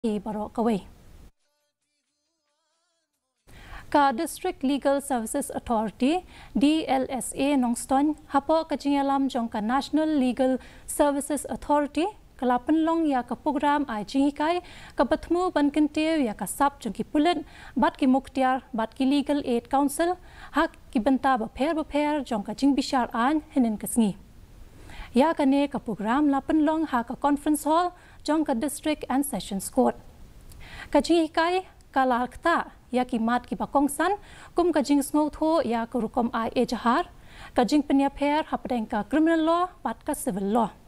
barok kawai. Ka District Legal Services Authority DLSA nongston Hapoh ka Jingialam Jong ka National Legal Services Authority kala Pynlong ya ka program ai Jinghikai ka batmu ban kentiu ya ka sap jong ki Pulit bat ki muktiar bat ki Legal Aid Council hak ki Bynta baper jong ka Jingbishar an hinin kasngi. Ya ka ne ka program la Pynlong ha ka Conference Hall jong ka District and Sessions Court. Ka Jinghikai kala kta ya ki mat ki bakongsan kum ka jing sngo tho ya ka rukom ai ejahar ka jing penya pher hapdeng ka criminal law pat ka civil law.